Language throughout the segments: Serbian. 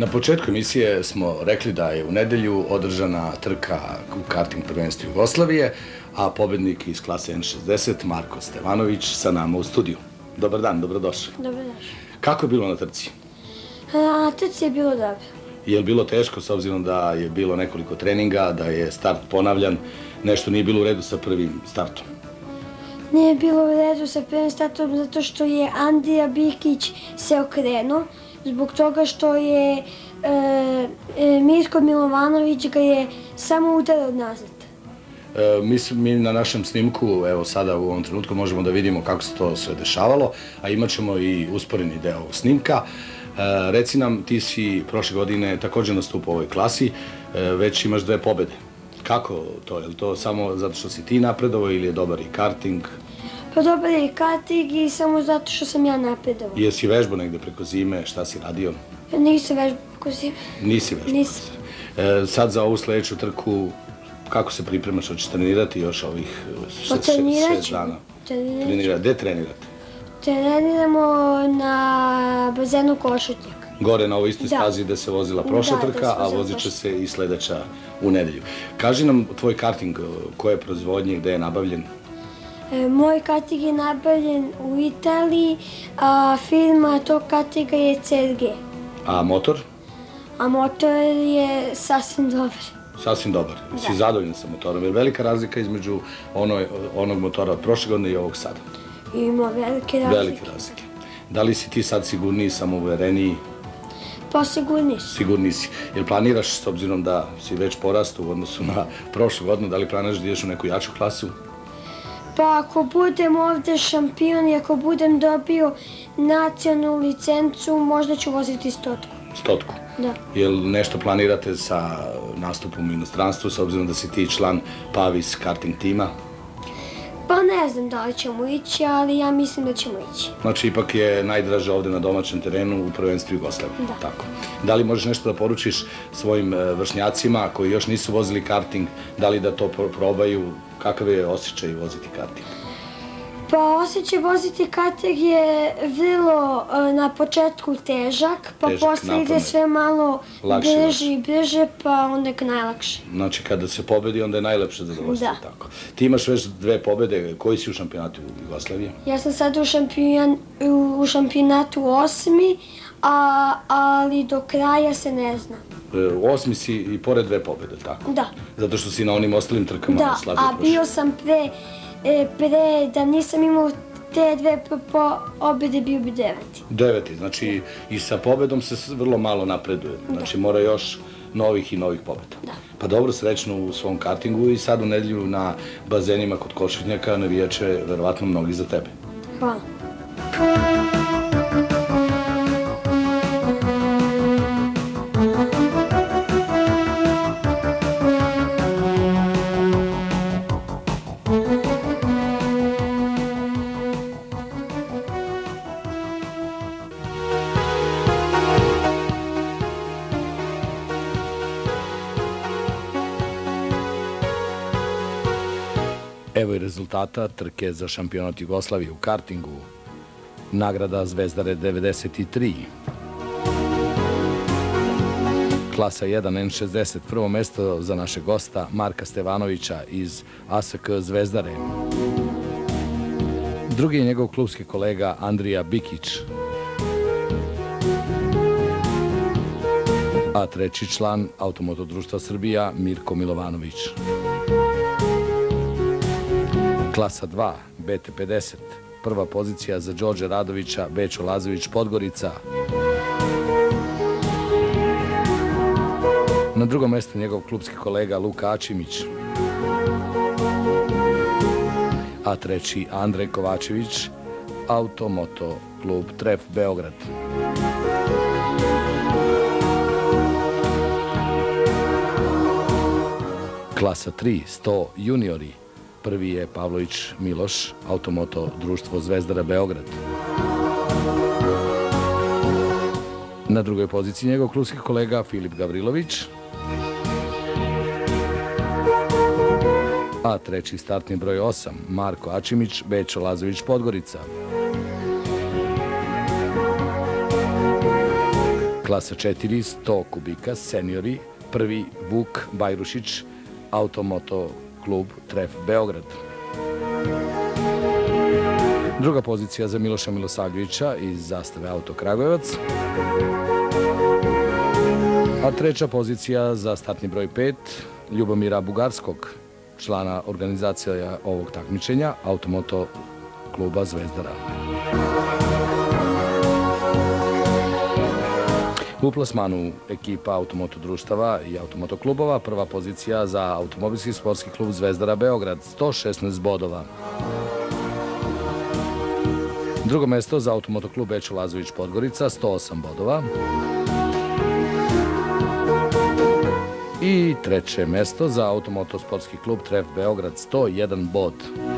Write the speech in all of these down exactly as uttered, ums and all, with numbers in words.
Na početku emisije smo rekli da je u nedelju održana trka u karting prvenstvu Jugoslavije, a pobednik iz klase en šezdeset, Marko Stevanović, sa nama u studiju. Dobar dan, dobrodošli. Dobrodošli. Kako je bilo na trci? Na trci je bilo dobro. Je li bilo teško, s obzirom da je bilo nekoliko treninga, da je start ponavljan, nešto nije bilo u redu sa prvim startom? Nije bilo u redu sa prvim startom zato što je Andrija Bikić se okrenuo, zbog toga što je Mirko Milovanović ga je samo udarao nazad. Mi na našem snimku, evo sada u ovom trenutku, možemo da vidimo kako se to sve dešavalo, a imat ćemo i usporeni deo ovog snimka. Reci nam, ti si prošle godine također nastupao u ovoj klasi, već imaš dve pobede. Kako to? Je li to samo zato što si ti napredovao ili je dobar i karting? Pa dobar je i karting i samo zato što sam ja napredovao. Jesi vežbao negde preko zime? Šta si radio? Nisam vežbao preko zime. Nisi vežbao? Nisam. Sad za ovu sledeću trku, kako se pripremaš? Hoćeš trenirati još ovih šest dana? Trenirati. Gde trenirate? Treniramo na bazenu Košutnjak. Gore na ovoj istoj stazi gde se vozila prošla trka, a vozit će se i sledeća u nedelju. Kaži nam tvoj karting, koje proizvodnje, gde je nabavljen? Moj karting je nabavljen u Italiji, a firma tog kartinga je ce er ge. A motor? A motor je sasvim dobar. Sasvim dobar. Si zadovoljan sa motorom? Je li velika razlika između onog motora od prošle godine i ovog sada? Ima velike razlike. Velike razlike. Da li si ti sad sigurniji, samouvereniji? Pa sigurniji si. Sigurniji si. Jer planiraš, s obzirom da si već porastu u odnosu na prošlu godinu, da li planiraš da ideš u neku jaču klasu? Pa ako budem ovde šampion i ako budem dobio nacionalnu licencu, možda ću voziti stotku. Stotku? Da. Je li nešto planirate sa nastupom u inostranstvu, s obzirom da si ti član Pavis karting tima? Pa ne znam da li ćemo ići, ali ja mislim da ćemo ići. Znači, ipak je najdraže ovde na domaćem terenu u prvenstvu Jugoslavije. Da. Tako. Da li možeš nešto da poručiš svojim vršnjacima koji još nisu vozili karting, da li da to probaju? Kakav je osjećaj voziti karting? Pa osjećaj voziti karting je vrlo na početku težak, pa posle ide sve malo brže i brže, pa onda je najlakše. Znači kada se pobedi onda je najlepše da voziti tako. Ti imaš već dve pobede, koji si u šampionatu Jugoslavije? Ja sam sad u šampionatu osmi, ali do kraja se ne zna. Osmi si i pored dve pobede, tako? Da. Zato što si na onim ostalim trkama slabije prošao. Da, a bio sam pre... Pre, da nisam imao te dve pobede, bio bi deveti. Deveti, znači i sa pobedom se vrlo malo napreduje. Znači mora još novih i novih pobeda. Da. Pa dobro, srećno u svom kartingu i sad u nedelju na bazenima kod Košutnjaka navijaće verovatno mnogi za tebe. Hvala. Evo i rezultata trke za šampionat Jugoslavije u kartingu. Nagrada Zvezdare devedeset tri. Klasa jedan en šezdeset, prvo mesto za našeg gosta Marka Stevanovića iz a es ke Zvezdare. Drugi je njegov klubski kolega Andrija Bikić. A treći član Automoto društva Srbija Mirko Milovanović. Klasa dva, be te pedeset, prva pozicija za Đorđe Radovića, Bečo Lazović, Podgorica. Na drugom mjestu njegov klubski kolega Luka Ačimić. A treći Andrej Kovačević, Automoto klub Tref Beograd. Klasa tri, sto juniori. Prvi je Pavlović Miloš, Automoto društvo Zvezdara Beograd. Na drugoj poziciji njegov klubski kolega Filip Gavrilović. A treći startni broj osam, Marko Ačimić, Bečo Lazović, Podgorica. Klasa četiri, sto kubika, seniori, prvi Vuk Bajrušić, Automoto klub Tref Beograd. Druga pozicija za Miloša Milosavljevića iz Zastave Auto Kragujevac. A treća pozicija za startni broj pet Ljubomira Bugarskog, člana organizacija ovog takmičenja, Automoto kluba Zvezdara. U plasmanu ekipa automoto društava i automoto klubova, prva pozicija za automobilski sportski klub Zvezdara Beograd, sto šesnaest bodova. Drugo mesto za automoto klub Bečo Lazović Podgorica, sto osam bodova. I treće mesto za automoto sportski klub Tref Beograd, sto jedan bod.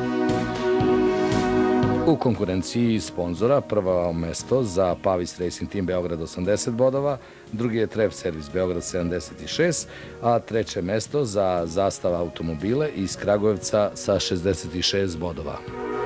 U konkurenciji sponzora prvo mesto za Pavis Racing Team Beograd osamdeset bodova, drugi je Tref Servis Beograd sedamdeset šest, a treće mesto za Zastava automobile iz Kragujevca sa šezdeset šest bodova.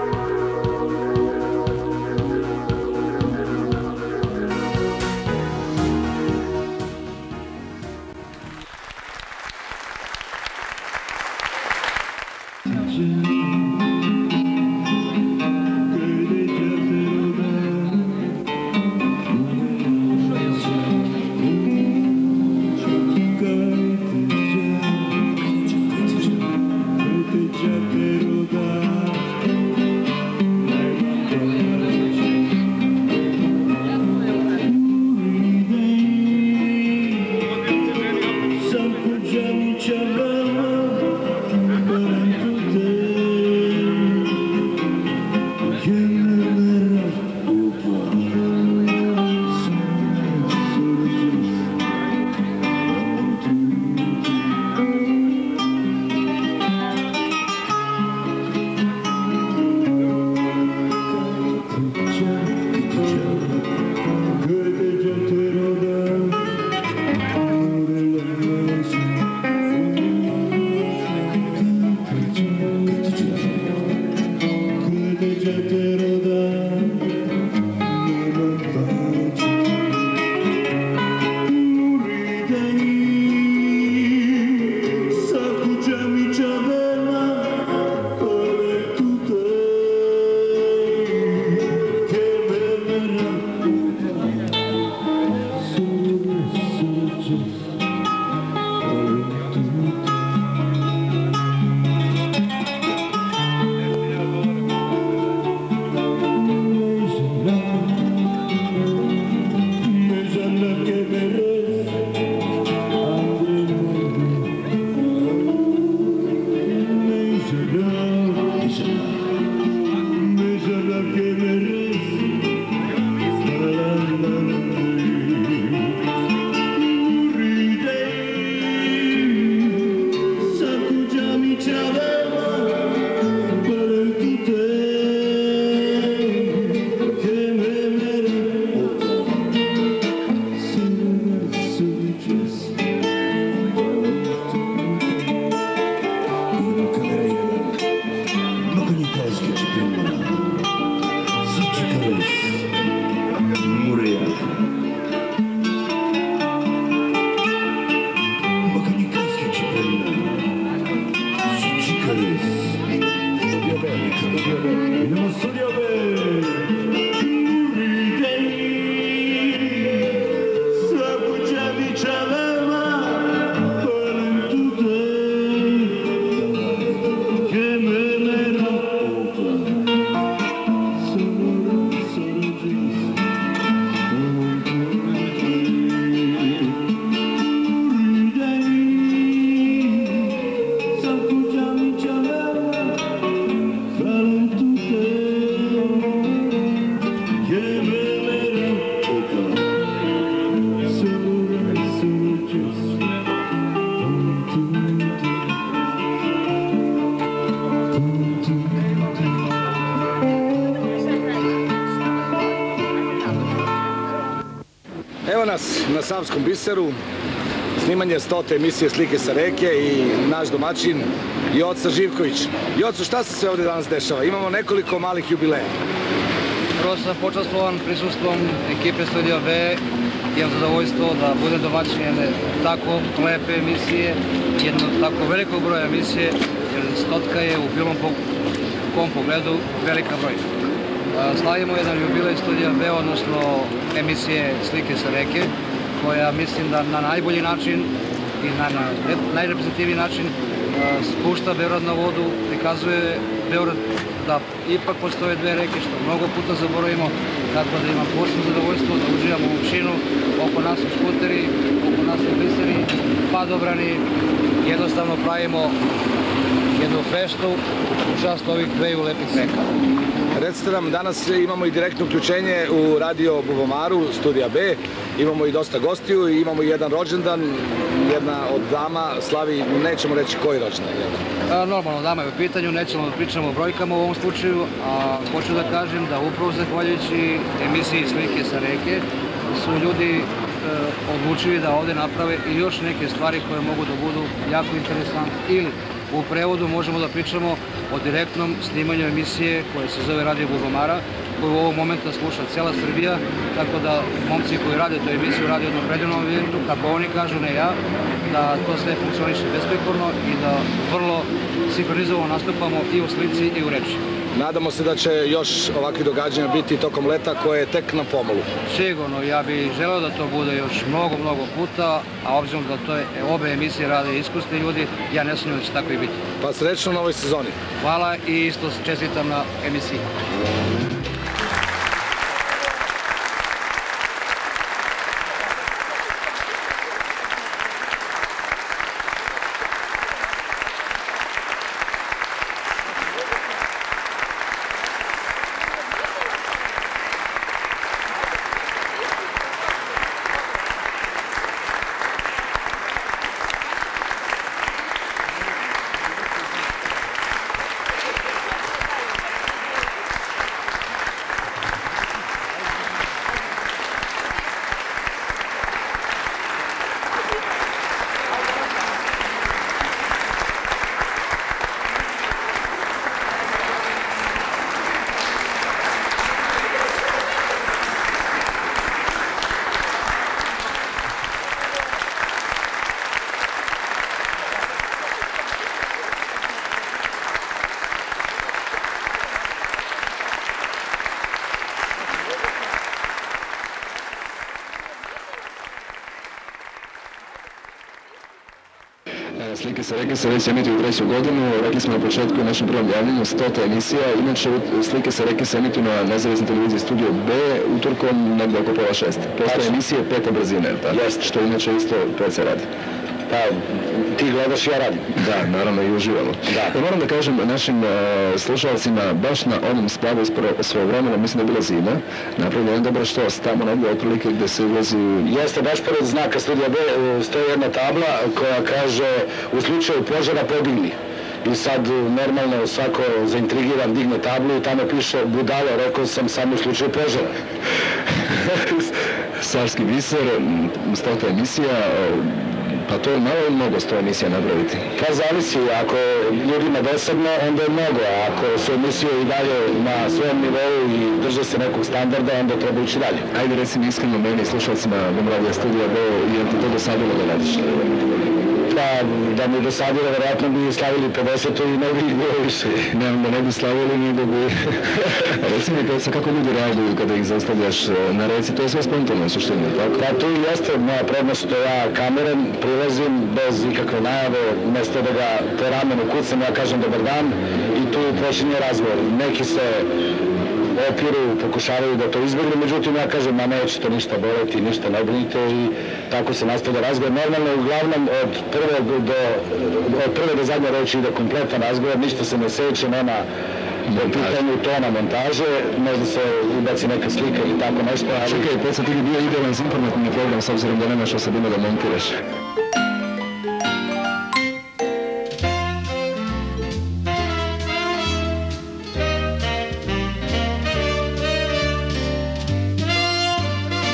Evo nas na Savskom biseru, snimanje stote emisije Slike sa reke i naš domaćin Joca Živković. Joco, šta se sve ovdje danas dešava? Imamo nekoliko malih jubileja. Prvo sam počastvovan prisustvom ekipe Studio B imam zadovoljstvo da budem domaćin jedne tako lepe emisije, jednog tako velikog broja emisije, jer stotka je u bilo kom pogledu velika brojka. Slavimo jedan jubilej Studija B, odnosno emisije Slike sa reke, koja mislim da na najbolji način i na najreprezentativniji način spušta Beograd na vodu, prikazuje Beograd da ipak postoje dve reke, što mnogo puta zaboravimo, tako da imam posebno zadovoljstvo da uživamo u Šinu, oko nas u skuteri, oko nas u biseri, padobrani, jednostavno pravimo jednu feštu u čast ovih dveju lepih reka. Recite nam, danas imamo i direktno uključenje u radio Bubomaru, Studija B, imamo i dosta gostiju i imamo i jedan rođendan, jedna od dama slavi, nećemo reći koji rođendan je. Normalno, dama je u pitanju, nećemo da pričamo o brojkama u ovom slučaju, a hoću da kažem da upravo zahvaljujući emisiji Slike sa reke su ljudi odlučili da ovde naprave i još neke stvari koje mogu da budu jako interesantne. Ili u prevodu možemo da pričamo o direktnom snimanju emisije koja se zove Radio Bubamara, koju u ovog momenta sluša cela Srbija, tako da momci koji rade tu emisiju rade u jednom predivnom ambijentu, kako oni kažu, ne ja, da to sve funkcioniše besprekorno i da vrlo sinhronizovano nastupamo i u slici i u reči. Nadamo se da će još ovakvi događanja biti tokom leta koje je tek na pomolu. Sigurno, ja bih želeo da to bude još mnogo, mnogo puta, a obzirom da to je obe emisije rade iskusni ljudi, ja ne sumnjam da će tako i biti. Pa srećno u novoj sezoni. Hvala i isto čestitam na emisiji. Slike sa reke se već emituju u treću godinu, rekli smo na početku u našem prvom javljanju, stota emisija, inače Slike sa reke se emituju na nezavisnoj televiziji Studio B, utorkom negdje oko pola šest. Postoje emisije pete brzine, što inače isto P C radi. Pa, ti gledaš i ja radim. Da, naravno i uživamo. Ja moram da kažem našim slušalcima, baš na onom splavu svoj vremena, mislim da je bila zima, napravljeno je dobro što tamo negdje otprilike gde se ulazi... Jeste, baš pored znaka Studija B stoji jedna tabla koja kaže u slučaju požara pobigni. I sad normalno svako zaintrigiran digne tablu i tamo piše budalo, rekao sam samo u slučaju požara. Savski biser, stota emisija, pa to je malo i mnogo sto emisija napraviti. Pa zavisi, ako ljudima dosadno, onda je mnogo, a ako su emisije i dalje na svojem nivou i drže se nekog standarda, onda treba ići dalje. Ajde reci mi iskreno meni, slušalcima Bumradija Studija B, je ti to dosadilo da radiš? Pa, da mi dosadilo, verovatno bi slavili pedesetu i ne bi bilo više. Ne, da ne bi slavili, nego bi... Reci mi, Peca, kako ljudi reaguju kada ih zaustavljaš na reci? To je sve spontano, suštine, tako? Pa, tu jeste moja prednost što ja kamerom prilazim bez ikakve najave, mesto da ga po ramenu kucam, ja kažem dobar dan i tu počinje razgovor. Neki se opiru, pokušavaju da to izbjegnu, međutim ja kažem, ma neće to ništa boleti, ništa ne brinite i tako se nastavlja razgovor. Normalno, uglavnom, od prvog do, od prve do zadnje reči ide kompletan razgovor, ništa se ne seće, nema u pitanju tona montaže, možda se ubaci neka slika ili tako nešto, ali... Čekaj, Peca, ti bi bio idealan za informativni program, s obzirom da nemaš osobina da montiraš.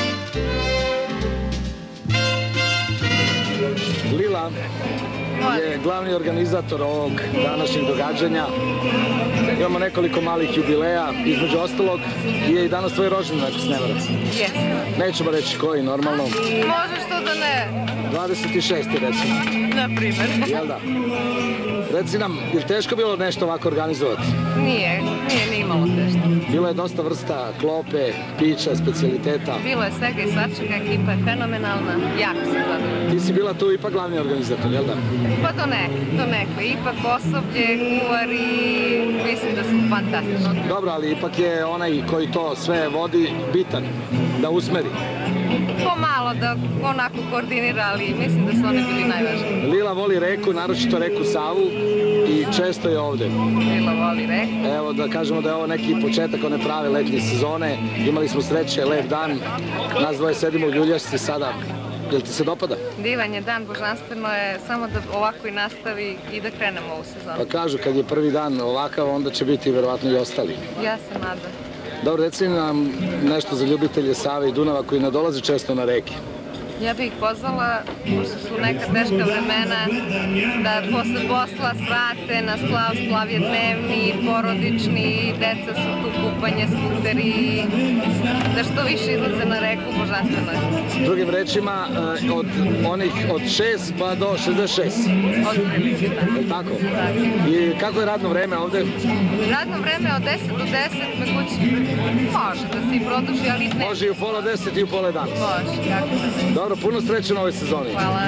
Je je glavni organizator ovog današnjeg događanja. Imamo nekoliko malih jubileja, između ostalog je i danas tvoj rođendan, ako se ne varam. Jesno. Nećemo reći koji, normalno. Može što da ne. dvadeset šesti recimo. Na primer. Jel da? Reci nam, je li teško bilo nešto ovako organizovati? Nije, nije ni imalo teško. Bilo je dosta vrsta klope, pića, specijaliteta. Bilo je svega i svačega, ekipa je fenomenalna, jako se zadovoljna. Ti si bila tu ipak glavni organizator, jel da? Pa to neko, to neko. Ipak osoblje, kuvari, mislim da su fantastično. Dobro, ali ipak je onaj koji to sve vodi bitan, da usmeri. Pomalo da onako koordinira, ali mislim da su one bili najvažniji. Lila voli reku, naročito reku Savu i često je ovde. Lila voli reku. Evo da kažemo da je ovo neki početak one prave letnje sezone. Imali smo sreće, lep dan. Nas dvoje sedimo u ljuljašci sada. Jel ti se dopada? Divan je dan, božanstveno je, samo da ovako i nastavi i da krenemo ovu sezonu. Pa kažu, kad je prvi dan ovakav, onda će biti verovatno i ostali. Ja se nadam. Dobro, reci nam nešto za ljubitelje Save i Dunava koji ne dolaze često na reke. Ja bih ih pozvala, pošto su neka teška vremena, da posle posla svrate na splav, splav je dnevni, porodični, deca su tu, kupanje, skuteri, da što više izlaze na reku, božanstveno je. Drugim rečima, od onih od šest pa do šezdeset šest. Od prilike, da. Je tako? I kako je radno vreme ovde? Radno vreme od deset do deset, me kući može da se i produži, ali ne. Može i u pola deset i u pola jedan. Može, kako da ne. Dobro, puno sreće na ovoj sezoni. Hvala.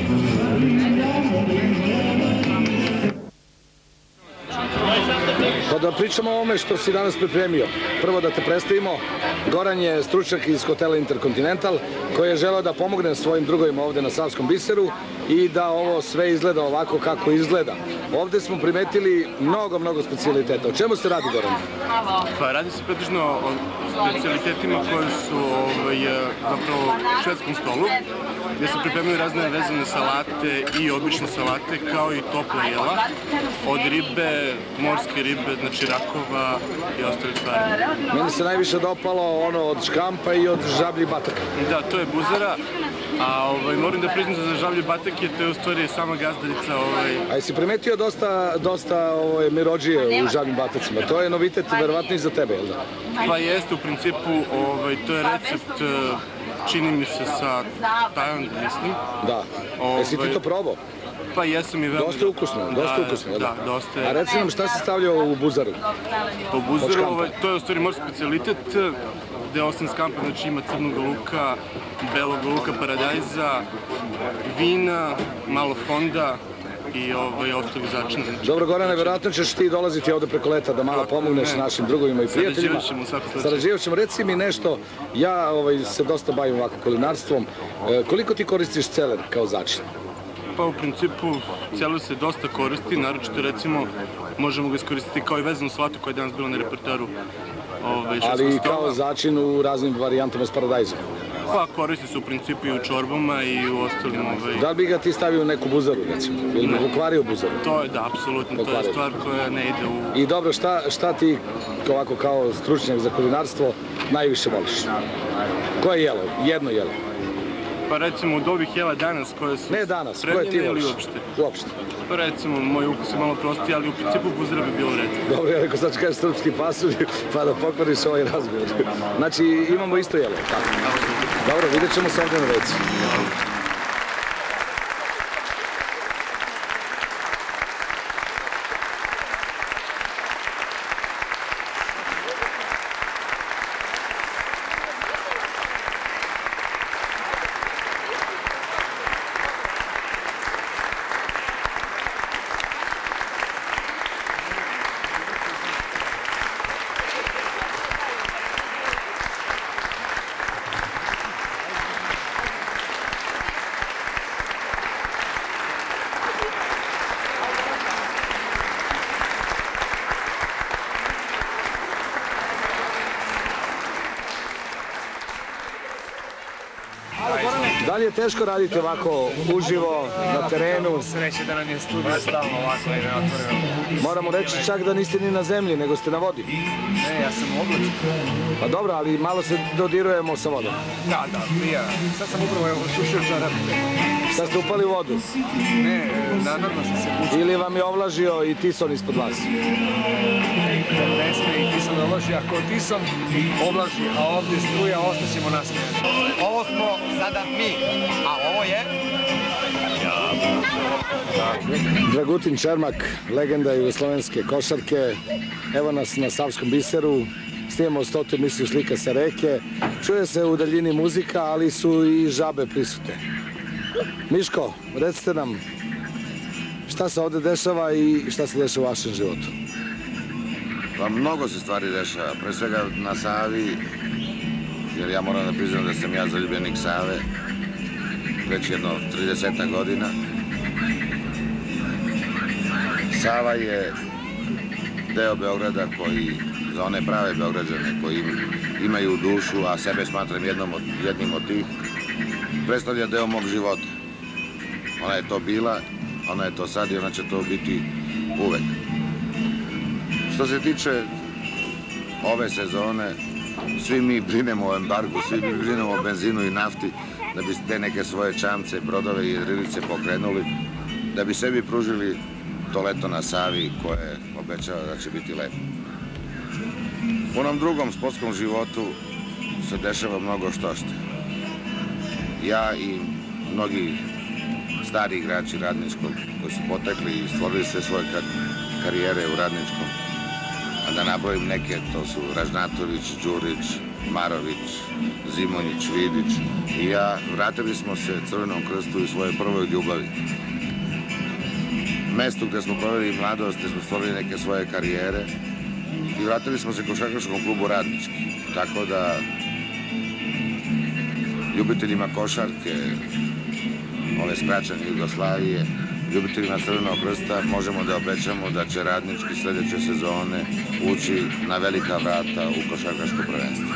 Pa da pričamo o ovome što si danas pripremio. Prvo da te predstavimo. Goran je stručnjak iz hotela Intercontinental koji je želeo da pomogne svojim drugovima ovde na Savskom biseru i da ovo sve izgleda ovako kako izgleda. Ovde smo primetili mnogo, mnogo specijaliteta. O čemu se radi, Goran? Pa radi se pretežno o specijalitetima koji su ovaj, zapravo u švedskom stolu, gdje se pripremaju razne vezane salate i obične salate, kao i topla jela, od ribe, morske ribe, znači rakova i ostale stvari. Meni se najviše dopalo ono od škampa i od žabljih bataka. Da, to je buzara, a ovaj, moram da priznam za žablje batake, to je u stvari sama gazdaljica. Ovaj... A jesi primetio dosta, dosta ovaj, mirođije u žabljim batacima? To je novitet verovatno i za tebe, jel da? Pa jeste, u principu, ovaj, to je recept, čini mi se, sa Tajlanda, mislim. Da. Ovaj... Jesi ti to probao? Pa jesam i veoma. Dosta ukusno, dosta ukusno, jel da? Da, dosta je. A reci nam šta si stavljao u buzaru? Po buzaru, ovaj, to je u stvari morski specijalitet, gde osim skampa, znači ima crnog luka, belog luka, paradajza, vina, malo fonda i ovaj, ostalih začina. Dobro, Gorane, verovatno ćeš ti dolaziti ovde preko leta da malo pomogneš našim drugovima i prijateljima. Sarađivat ćemo u svakom slučaju. Sarađivat ćemo. Reci mi nešto, ja ovaj, se dosta bavim ovako kulinarstvom. E, koliko ti koristiš celer kao začin? Pa u principu celer se dosta koristi, naročito recimo možemo ga iskoristiti kao i vezanu salatu koja je danas bila na repertoaru. Ovaj, ali i kao začin u raznim varijantama s paradajzom. Pa koristi se u principu i u čorbama i u ostalim... Ovaj... Da li bi ga ti stavio u neku buzaru, recimo? Ili bi pokvario buzaru? To je, da, apsolutno. To je stvar koja ne ide u... I dobro, šta, šta ti ovako kao stručnjak za kulinarstvo najviše voliš? Koje jelo? Jedno jelo? Pa recimo od ovih jela danas koje su... Ne danas, koje ti voliš? Uopšte? Uopšte. Pa recimo, moj ukus je malo prostiji, ali u principu buzara bi bilo red. Dobro, ja rekao sad ću kažeš srpski pasulj, pa da pokvariš ovaj razgovor. Znači, imamo isto jelo, tako? Dobro, vidjet ćemo se ovdje na reci. Da li je teško raditi ovako uživo, na terenu? Sreće da nam je studio stalno ovako i neotvoreno. Moramo reći čak da niste ni na zemlji, nego ste na vodi. Ne, ja sam u oblaci. Pa dobro, ali malo se dodirujemo sa vodom. Da, da, prija. Sad sam upravo osušio čarape. Sad ste upali u vodu? Ne, namerno sam se pučio. Ili vam je ovlažio i Tison ispod vas? Ne sme i Tison ovlaži, ako Tison ovlaži, a ovdje struja, ostaćemo nasmijeni. Ovo smo sada mi, a ovo je... Dragutin Čermak, legenda jugoslovenske košarke. Evo nas na Savskom biseru. Snimamo stotu emisiju Slika sa reke. Čuje se u daljini muzika, ali su i žabe prisutne. Miško, recite nam šta se ovde dešava i šta se dešava u vašem životu? Pa mnogo se stvari dešava, pre svega na Savi, jer ja moram da priznam da sam ja zaljubljenik Save već jedno trideset godina. Sava je deo Beograda koji, za one prave Beograđane koji imaju dušu, a sebe smatram jednom od, jednim od tih, predstavlja deo mog života. Ona je to bila, ona je to sad i ona će to biti uvek. Što se tiče ove sezone, svi mi brinemo o embargu, svi mi brinemo o benzinu i nafti, da bi te neke svoje čamce, brodove i jedrilice pokrenuli, da bi sebi pružili to leto na Savi koje obećava da će biti lepo. U onom drugom sportskom životu se dešava mnogo što-što. Ja i mnogi stari igrači Radničkog koji su potekli i stvorili sve svoje karijere u Radničkom, a da nabrojim neke, to su Ražnatović, Đurić, Marović, Zimonjić, Vidić i ja, vratili smo se Crvenom krstu i svoje prvoj ljubavi. Mestu gde smo proveli mladost, gde smo stvorili neke svoje karijere i vratili smo se košarkaškom klubu Radnički. Tako da ljubiteljima košarke, ove skraćene Jugoslavije, ljubiteljima Crvenog krsta možemo da obećamo da će Radnički sledeće sezone ući na velika vrata u košarkaško prvenstvo.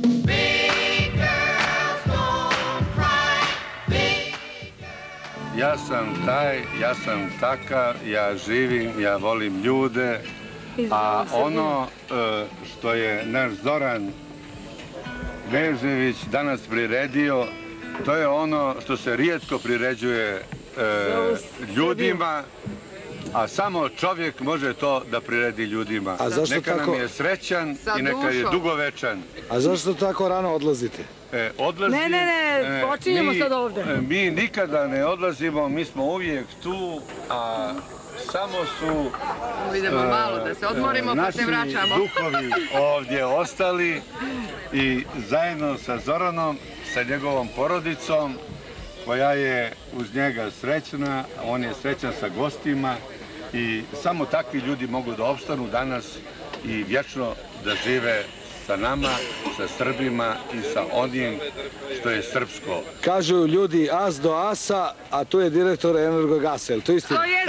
Ja sam taj, ja sam takav, ja živim, ja volim ljude, a ono što je naš Zoran Vežević danas priredio, to je ono što se rijetko priređuje ljudima, a samo čovjek može to da priredi ljudima. Neka nam je srećan i neka je dugovečan. A zašto tako rano odlazite? Odlazim... Ne, ne, ne, počinjemo sad ovde. Mi nikada ne odlazimo, mi smo uvijek tu, a samo su idemo malo da se odmorimo pa se vraćamo. Naši duhovi ovdje ostali i zajedno sa Zoranom, sa njegovom porodicom, koja je uz njega srećna, on je srećan sa gostima i samo takvi ljudi mogu da opstanu danas i vječno da žive sa nama, sa Srbima i sa onim što je srpsko. Kažu ljudi as do asa, a tu je direktor Energogasa, je li to istina? To je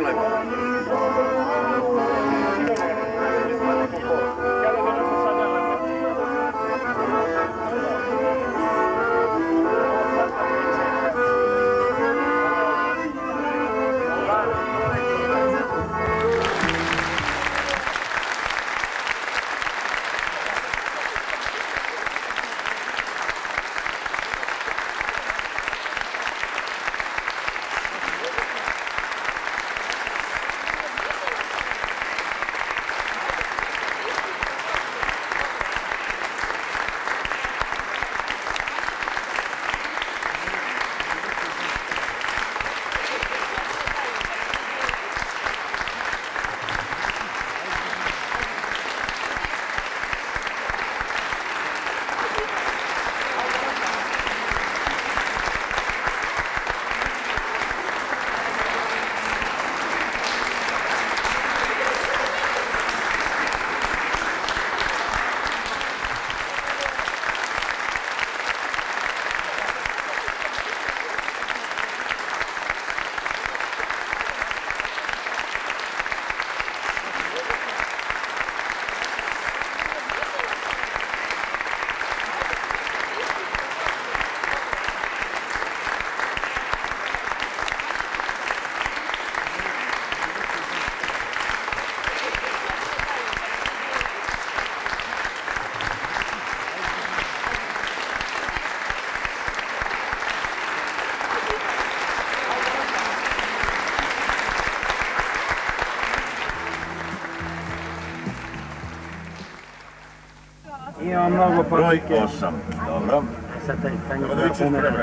Ima mnogo Broj osam, dobro. Treba da vićeš prevremeno.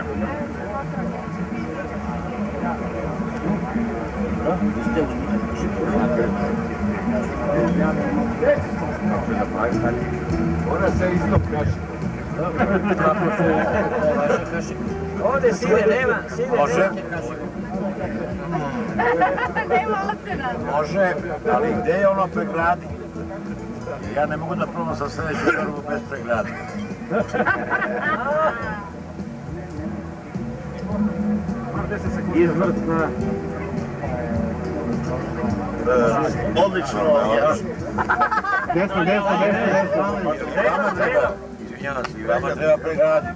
Ona se isto kaši. Ovdje sire nema, sire nema. Može. Može, ali gde je ono pregradi? Ja ne mogu da probam sa sljedeću torbu bez pregrade. Izvrtna. Odlično, jedno. Desno, desno, desno, desno. Izvinjavam se, i vama treba pregraditi.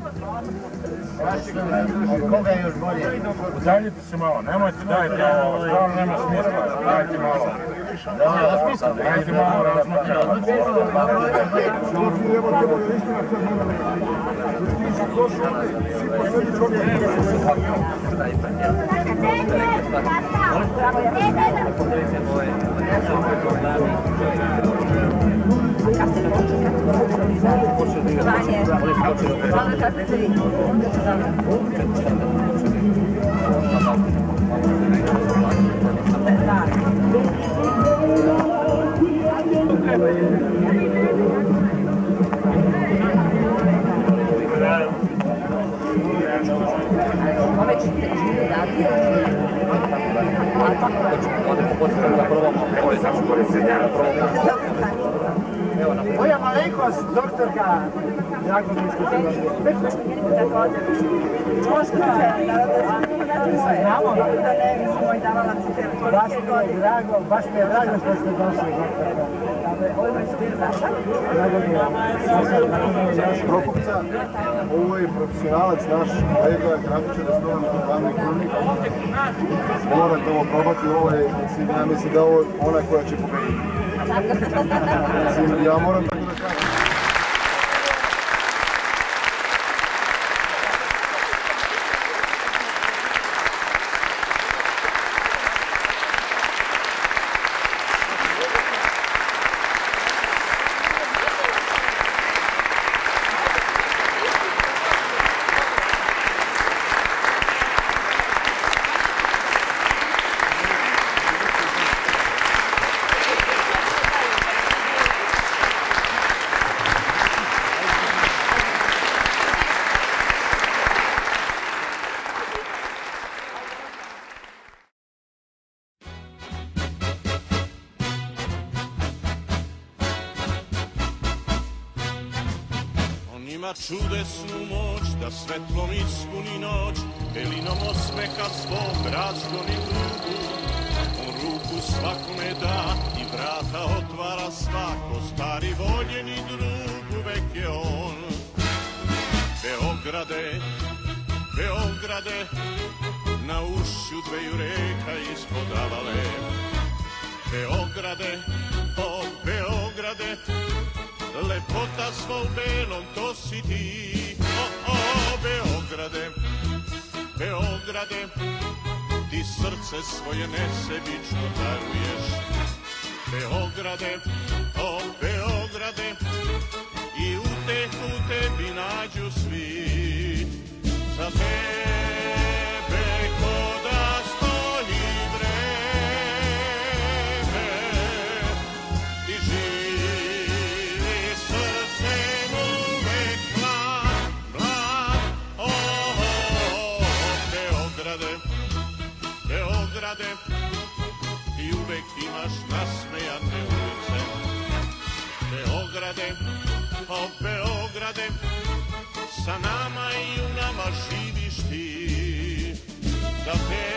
Koga je još bolje? Udaljite se malo, nemojte dajte ovo, stvarno nema smisla, dajte malo. Dajte malo razmakljati. Moja malenkost, doktorka Jakovička se može. Znamo da ne bismo i davala citirati. Baš mi je drago, baš mi je drago što ste došli, doktorka. Ovo je stil naša? Drago mi je. Naš Prokupca, ovo je profesionalac, naš kolega, grafičar, osnovan od glavnih krvnika. Morate ovo probati, ovo je, ja mislim da ovo je ona koja će pobediti. Ja moram tako da kažem. Ima čudesnu moć da svetlom ispuni noć, belinom osmeha svog razgoni tugu. On ruku svakome da i vrata otvara svako, stari voljeni drug uvek je on. Beograde, Beograde, na ušću dveju reka ispod Avale. Beograde, o Beograde, lepota sva u belom, to si ti. O, o, Beograde, Beograde, ti srce svoje nesebično daruješ. Beograde, o Beograde, i utehu tebi nađu svi. Za tebe ko da stoji vreme, ti živi srcem uvek mlad, mlad. O, Beograde, Beograde, ti uvek imaš nasmejane ulice. Beograde, o Beograde, sa nama i u nama živiš ti. Za te